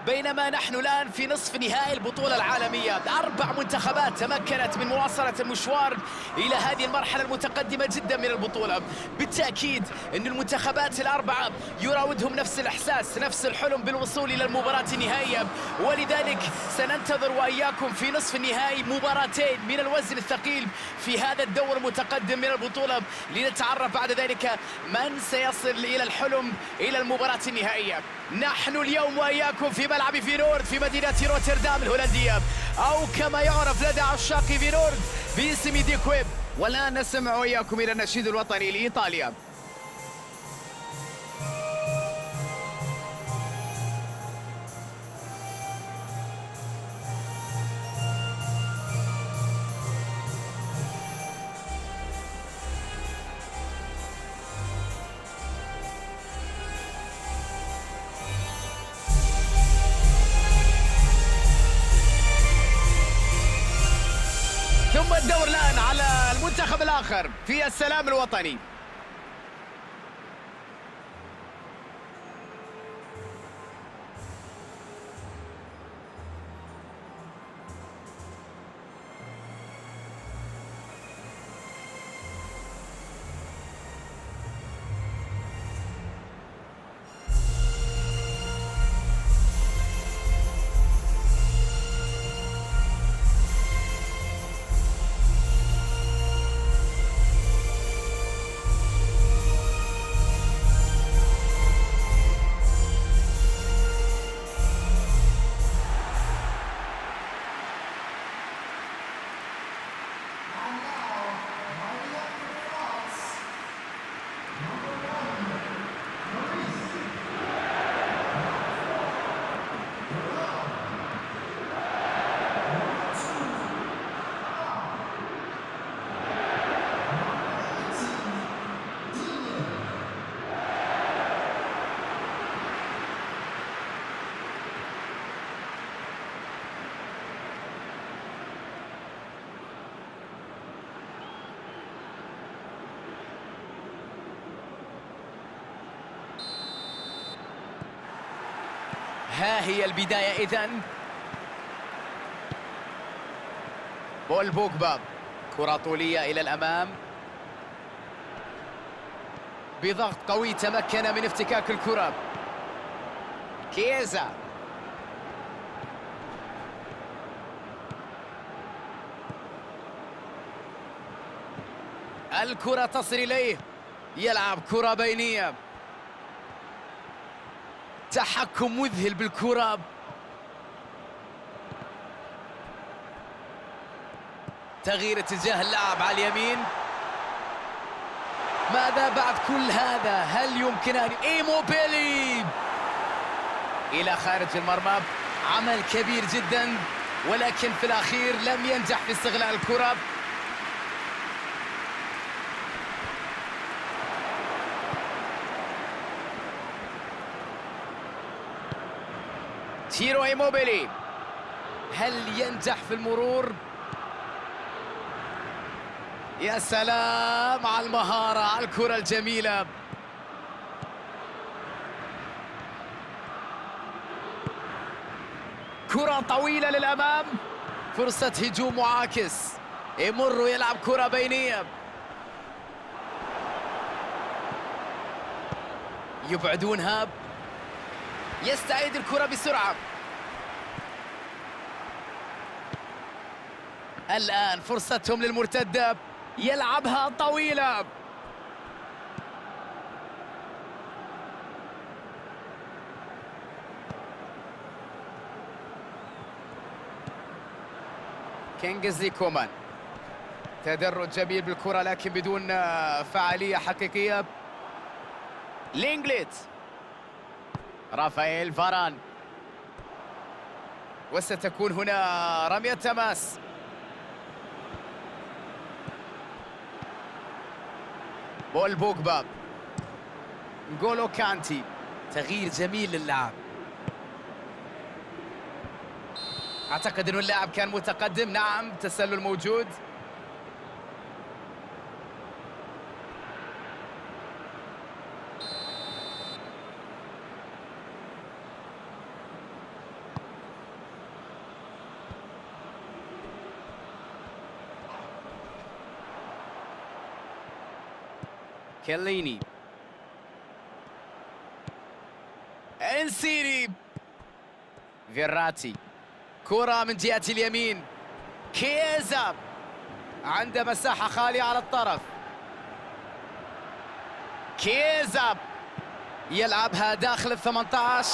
بينما نحن الآن في نصف نهائي البطولة العالمية. 4 منتخبات تمكنت من مواصلة المشوار إلى هذه المرحلة المتقدمة جدا من البطولة. بالتأكيد أن المنتخبات الأربعة يراودهم نفس الإحساس، نفس الحلم بالوصول إلى المباراة النهائية، ولذلك سننتظر وإياكم في نصف النهائي مباراتين من الوزن الثقيل في هذا الدور المتقدم من البطولة، لنتعرف بعد ذلك من سيصل إلى الحلم إلى المباراة النهائية. نحن اليوم وإياكم في ملعب فينورد في مدينة روتردام الهولندية، أو كما يعرف لدى عشاق فينورد باسم دي كويب. والآن نستمع وإياكم إلى النشيد الوطني لإيطاليا. ثم الدور الآن على المنتخب الآخر في السلام الوطني. ها هي البداية إذن. بول بوجبا، كرة طولية إلى الأمام، بضغط قوي تمكن من افتكاك الكرة. كيزا، الكرة تصل إليه، يلعب كرة بينية، تحكم مذهل بالكرة. تغيير اتجاه اللعب على اليمين. ماذا بعد كل هذا؟ هل يمكن أن إيموبيلي إلى خارج المرمى؟ عمل كبير جدا، ولكن في الأخير لم ينجح في استغلال الكرة. تيرو إيموبيلي، هل ينجح في المرور؟ يا سلام على المهارة، على الكرة الجميلة. كرة طويلة للأمام، فرصة هجوم معاكس. يمر يلعب كرة بينية، يبعدونها، يستعيد الكرة بسرعة. الآن فرصتهم للمرتدة، يلعبها طويلة. كينغزلي كومان، تدرج جميل بالكرة لكن بدون فعالية حقيقية. لينجليت، رافائيل فاران، وستكون هنا رمية تماس. بول بوجبا، نغولو كانتي، تغيير جميل للعب. اعتقد انه اللاعب كان متقدم. نعم، تسلل موجود. كيليني، انسيني، فيراتي، كرة من جهة اليمين، كيزا عنده مساحة خالية على الطرف، كيزا يلعبها داخل ال18،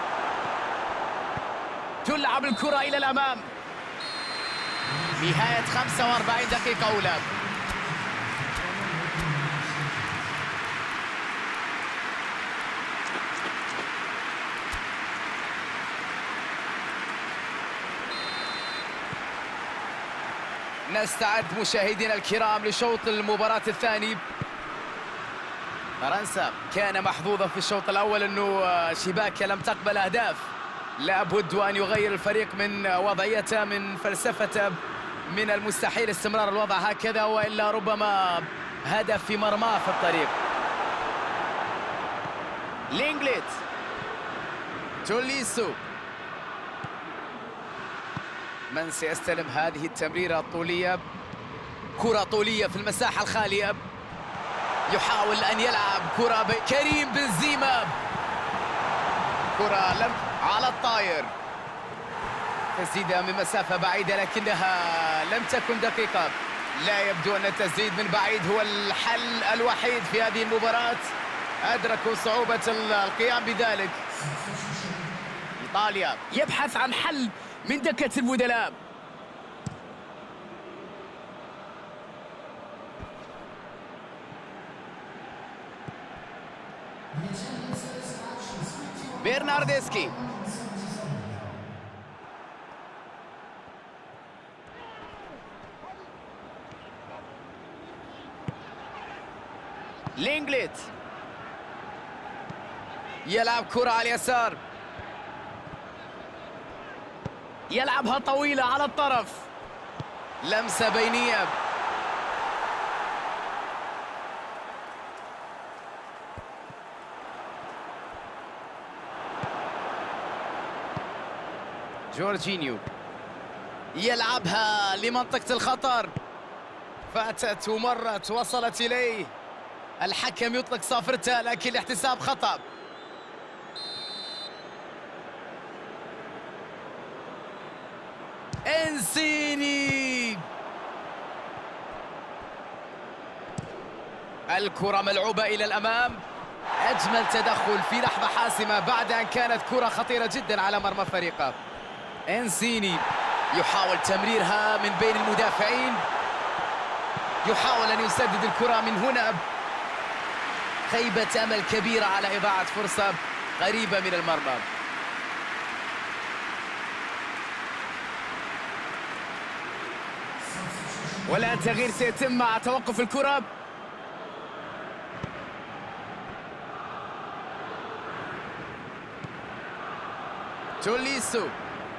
تلعب الكرة إلى الأمام. نهاية 45 دقيقة أولى. نستعد مشاهدينا الكرام لشوط المباراة الثاني. فرنسا كان محظوظا في الشوط الأول أنه شباكه لم تقبل أهداف، لابد أن يغير الفريق من وضعيته، من فلسفته. من المستحيل استمرار الوضع هكذا، وإلا ربما هدف في مرماه في الطريق. لينغليت، توليسو، من سيستلم هذه التمريرة الطولية؟ كرة طولية في المساحة الخالية، يحاول أن يلعب كرة كريم بنزيما، كرة لم على الطاير، تسديدة من مسافة بعيدة لكنها لم تكن دقيقة. لا يبدو أن التسديد من بعيد هو الحل الوحيد في هذه المباراة، أدركوا صعوبة القيام بذلك. إيطاليا يبحث عن حل من دكة البدلاء. برناردسكي، لينغليت يلعب كرة على اليسار، يلعبها طويلة على الطرف، لمسة بينية، جورجينيو يلعبها لمنطقة الخطر، فاتت ومرت وصلت إليه، الحكم يطلق صافرته لكن الاحتساب خطأ. انسيني، الكرة ملعوبة إلى الأمام، أجمل تدخل في لحظة حاسمة بعد أن كانت كرة خطيرة جدا على مرمى فريقه. انسيني يحاول تمريرها من بين المدافعين، يحاول أن يسدد الكرة من هنا، خيبة أمل كبيرة على إضاعة فرصة قريبة من المرمى. والآن تغيير سيتم مع توقف الكرة. توليسو،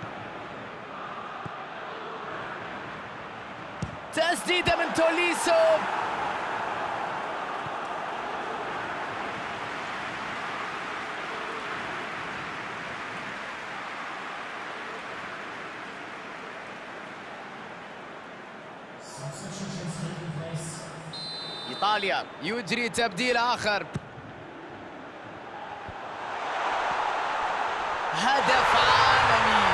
تسديدة من توليسو، إيطاليا يجري تبديل آخر، هدف عالمي.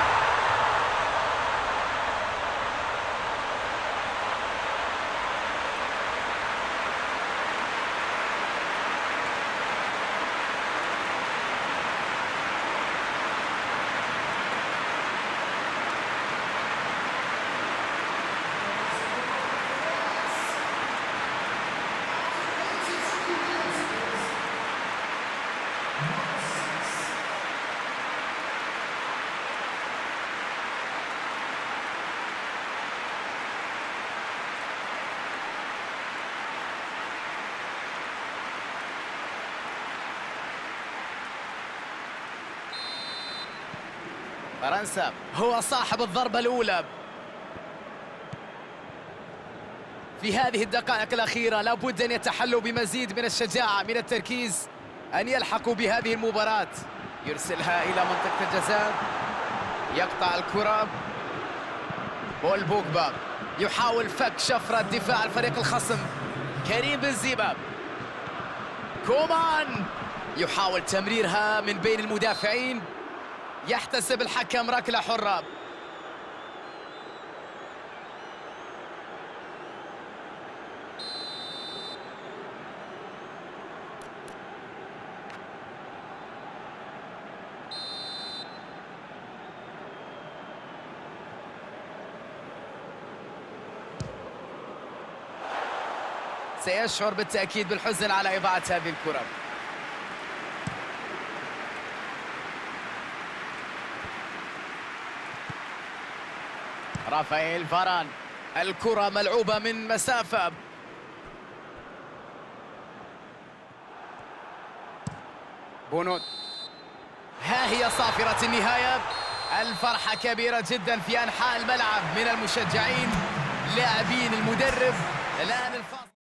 فرنسا هو صاحب الضربة الأولى في هذه الدقائق الأخيرة. لابد أن يتحلوا بمزيد من الشجاعة، من التركيز، أن يلحقوا بهذه المباراة. يرسلها إلى منطقة الجزاء، يقطع الكرة، بول بوجبا يحاول فك شفرة دفاع الفريق الخصم، كريم بنزيما كومان يحاول تمريرها من بين المدافعين، يحتسب الحكم ركلة حرة. سيشعر بالتأكيد بالحزن على إضاعة هذه الكرة. رافائيل فاران، الكرة ملعوبة من مسافة. بونوت، ها هي صافرة النهاية. الفرحة كبيرة جدا في أنحاء الملعب من المشجعين، لاعبين، المدرب. الآن الفاصل.